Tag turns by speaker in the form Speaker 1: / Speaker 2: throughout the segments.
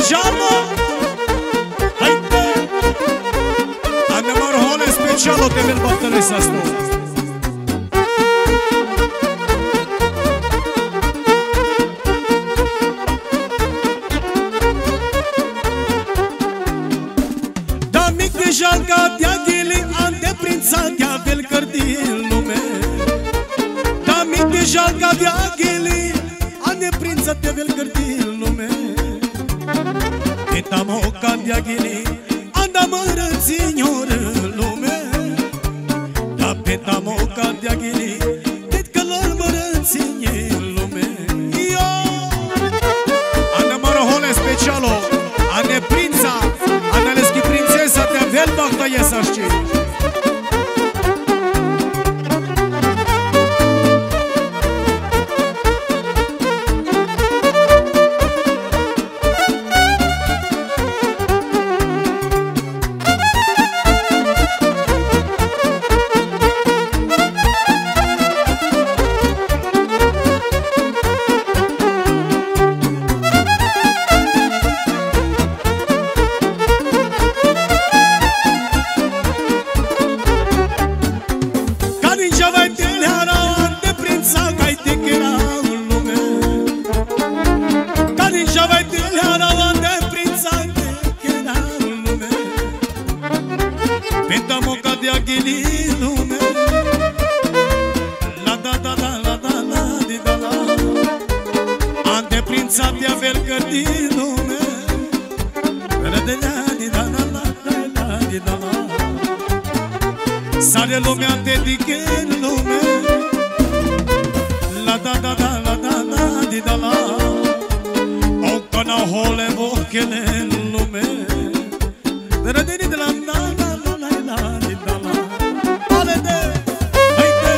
Speaker 1: Dejarno. Haide. Anamar hole specialo temel battare sasto. Da mic deja ca de-a ghili an de prința de-a vel cărdil lume. Da mic deja ca de-a ghili an de prința de-a vel cărdil lume. Eta moca de-a ghili an da mără ținyoră lume. Da peta moca de-a ghili det că lăl mără ține lume. Io Ana mără hole specialo ane prința Analeski princesa te vel bakta yesaşçı. Sare lumea te diche în lume. La da da da la da da di da la. O cana hole vochene în lume. Da da di da la da da la la la di da la. Ale de haide.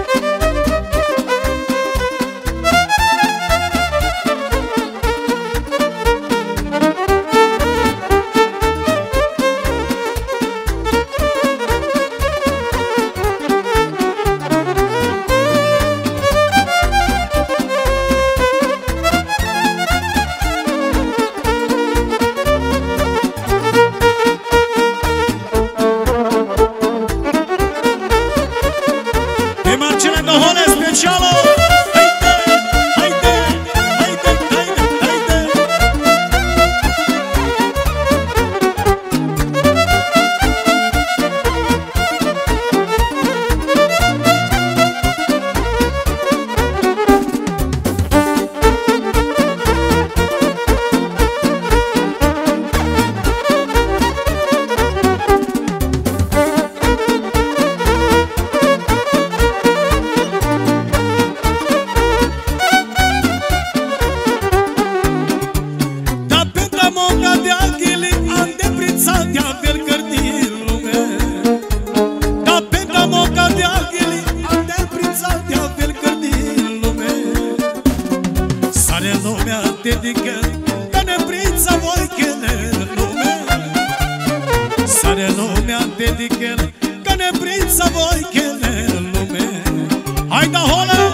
Speaker 1: Sare lumea te dică că ne prința voi chele lume. Hai da hola!